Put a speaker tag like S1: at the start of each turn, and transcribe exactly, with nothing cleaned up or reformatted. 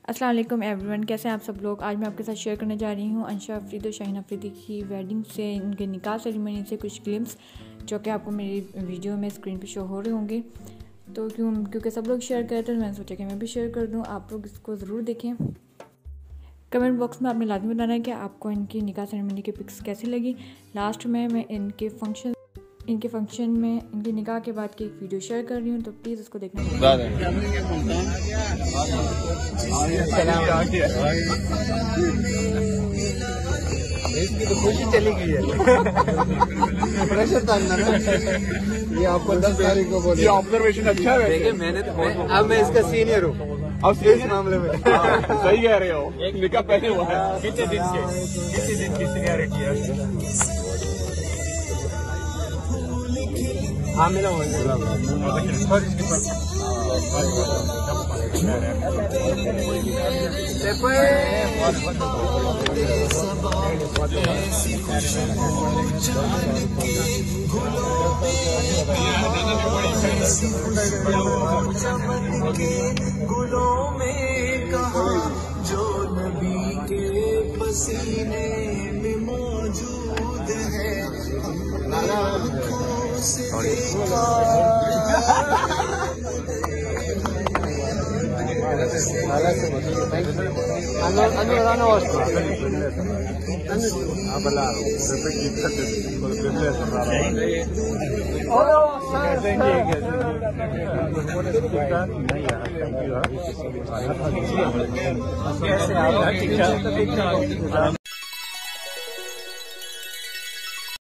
S1: अस्सलाम वालेकुम एवरीवन, कैसे हैं आप सब लोग। आज मैं आपके साथ शेयर करने जा रही हूँ अंशा अफरीदी और शाहीन अफरीदी की वेडिंग से, इनके निकाह सेरेमनी से कुछ क्लिप्स जो कि आपको मेरी वीडियो में स्क्रीन पे शो हो रहे होंगे। तो क्यों क्योंकि सब लोग शेयर करते हैं तो मैंने सोचा कि मैं भी शेयर कर दूँ। आप लोग इसको ज़रूर देखें। कमेंट बॉक्स में आपने लाजमी बताना है कि आपको इनकी निकाह सेरेमनी की पिक्स कैसी लगी। लास्ट में मैं इनके फंक्शन इनके फंक्शन में इनके निकाह के बाद की एक वीडियो शेयर कर रही हूँ, तो प्लीज़ उसको देखना।
S2: इसकी तो खुशी चली गई है। प्रेशर था ना, ये आपको दस तारीख को बोले। ये ऑब्जर्वेशन अच्छा है। देखिए मैंने तो मैं, अब मैं इसका सीनियर हूँ अब इस मामले में। सही कह रहे हो, एक निकाह पहले हुआ है। कितने दिन के कितने दिन की सीनियरिटी है? हाँ मिला हुआ गुलों में कहा जो नबी के पसीने में मौजूद है।